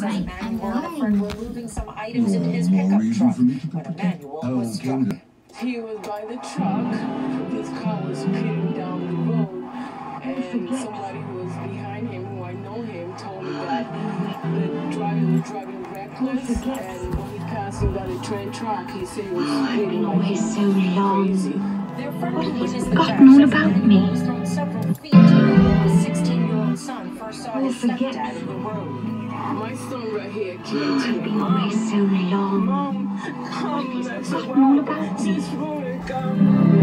says Emmanuel and a friend were moving some items into his pickup truck when Emmanuel was struck. He was by the truck. His car was speeding down the road, and somebody who was behind him, who I know him, told me that the driver was driving reckless, and when he passed him by the train track, he said he was speeding like He's so long. crazy. Their friend witnessed the Forgotten all about me. was thrown several feet when his 16-year-old son first saw his stepdad in the road. My son right here came to me. Been away so long. Mom, let's Forgotten all about me. She's falling down.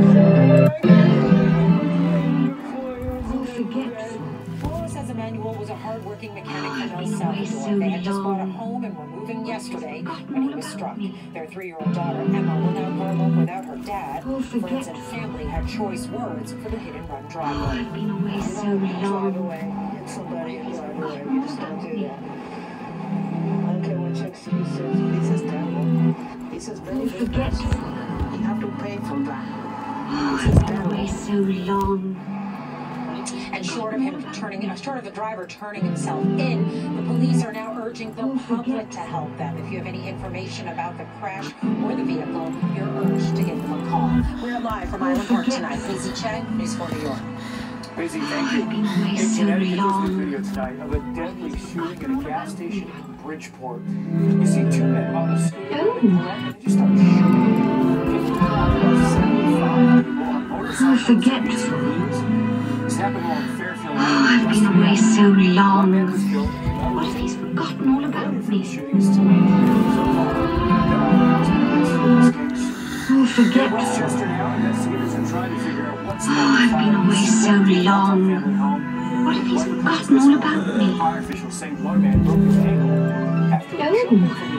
Paul says Emmanuel was a hard-working mechanic from El Been away Salvador. so They had just bought a long. home and were moving yesterday when he was struck. me. Their 3-year-old daughter, Emma, will now grow up without her dad. Oh, Friends forget. and family had choice words for the hit-and-run driver. I've been away so Drive long. away. Hit somebody and drive away. You just don't do that. I don't care what your excuse is. This is terrible. This is very Forget. You have to pay for that. I've been away so long. And short of the driver turning himself in, the police are now urging the public to help them. If you have any information about the crash or the vehicle, you're urged to give them a call. We're live from Island Park tonight. Lacy Chang, News 4 New York. Lacy, thank you. I've been away In so Connecticut, there's a long. video tonight of a deadly shooting at a gas station in Bridgeport. You see two men on the scooter, they pull up and they just start shooting. People about 75 people on motorcycles. Forget. This happened along Fairfield I've Avenue been away yesterday. so One man long. was killed. What if he's forgotten all about The me? shooting is still unknown so far. No one knows in this case. Oh, In forget. Westchester now, investigators are trying to figure out what's Oh, I've been away so long. What if he's forgotten all about me? Fire officials say one man broke his ankle after a Oh. shooting from